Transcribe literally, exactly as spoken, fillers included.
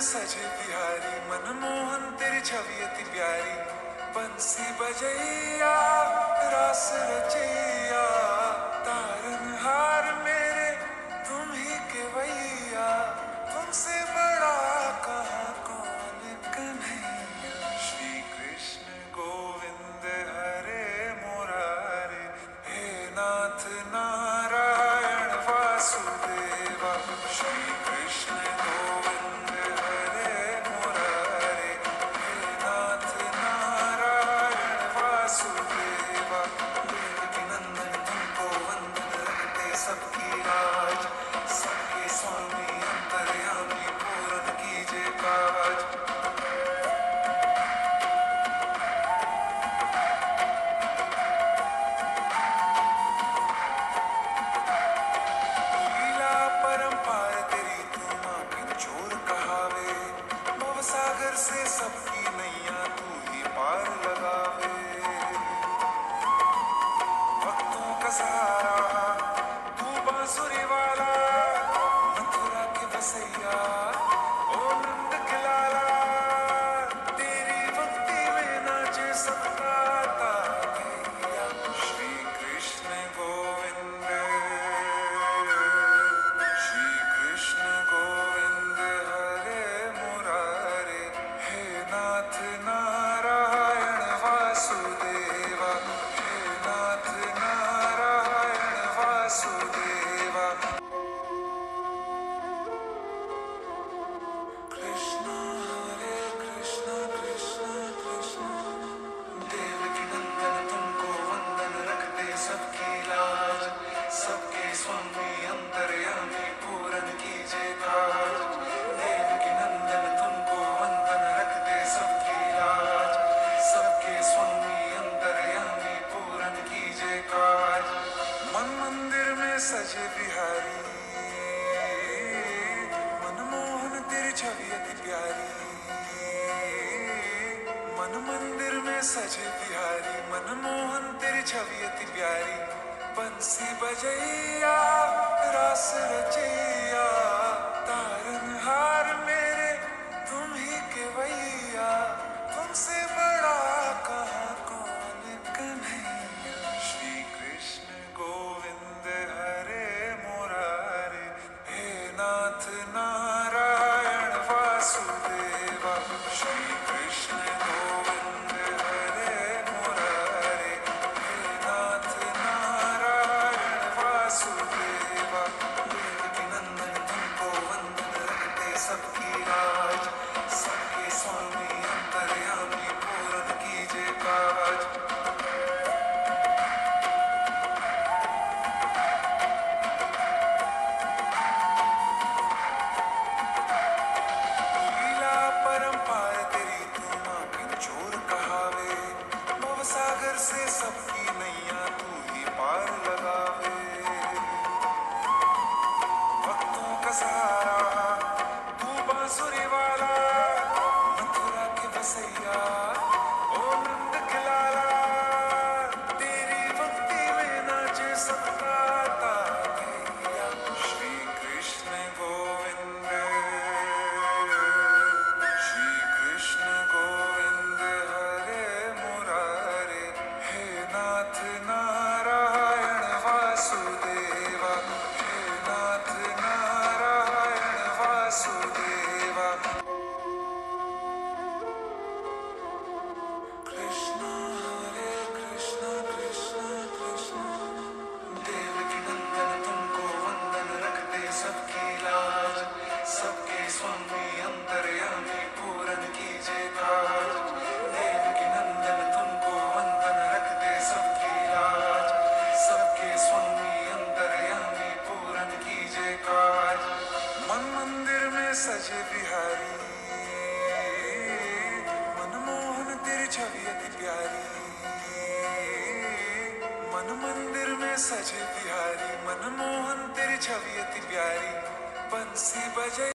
सजे बिहारी मनमोहन तेरी छवि अति प्यारी। बंसी बजैया रास रचैया तारनहार मेरे तुम ही केवैया। तुमसे बड़ा कहाँ कौन कन्हैया। श्री कृष्ण गोविंद हरे मुरारे हे नाथ नारायण वासुदेवा। श्री कृष्ण गोविंद हरे मुरारे हे नाथ नारायण वासुदेवा। देवकी नंदन तुमको वंदन रखते सबकी लाज। सबके स्वामी अंतर्यामी पूर्ण कीजिए काज। लीला परंपार तेरी तुम आखिर चोर कहावे। भवसागर से सबकी नैया तू ही पार लगावे। भक्तों का सहारा तू बांसुरी वाला मथुरा के बसैया ओ नंद के लाला। तेरी भक्ति में नाचे सबका ताकैया। श्री कृष्ण गोविंद श्री कृष्ण गोविंद हरे मुरारे हे नाथ नारायण वासुदेवा। हे नाथ नारायण वासुदेवा। कृष्ण हरे कृष्ण कृष्ण कृष्ण। देवकी नंदन तुमको वंदन रखते सबकी लाज। सबके स्वामी अंतर्यामी पूर्ण कीजिए काज। देवकी नंदन तुमको वंदन रखते सबकी लाज। सबके स्वामी अंतर्यामी पूर्ण कीजिए काज। मन मंदिर में सजे बिहारी मनमोहन तेरी छवि अति प्यारी। मन मंदिर में सजे बिहारी मनमोहन तेरी छवि अति प्यारी। बंसी बजैया रास रचैया तारनहार मेरे तुम ही केवैया। तुमसे बड़ा कहाँ कौन कन्हैया। श्री कृष्ण गोविंद हरे मुरारे हे नाथ नारायण वासुदेवा। श्री कृष्ण गोविंद हरे मुरारे हे नाथ नारायण वासुदेवा। देवकी नंदन तुमको वंदन रखते सबकी लाज। सबके स्वामी अंतर्यामी पूर्ण कीजिए काज। लीला परंपार तेरी तुम आखिर चोर कहावे। भवसागर से सबकी नैया तू ही पार लगावे। भक्तों का सहारा तू बांसुरी वाला मथुरा के बसैया ओ नंद के लाला। तेरी भक्ति में नाचे सबका ताकैया। श्री कृष्ण गोविंद श्री कृष्ण गोविंद हरे मुरारे हे नाथ नारायण वासुदेवा। हे नाथ नारायण वासुदेवा। कृष्ण हरे कृष्ण कृष्ण कृष्ण। देवकी नंदन तुमको वंदन रखते सबकी लाज। सबके स्वामी अंतर्यामी पूर्ण कीजिए काज। देवकी नंदन तुमको वंदन रखते सबकी लाज। सबके स्वामी अंतर्यामी पूर्ण कीजिए काज। मन मंदिर में सजे बिहारी मनमोहन तेरी छवि अति प्यारी। मन मंदिर में सजे बिहारी मनमोहन तेरी छवि अति प्यारी। बंसी बजे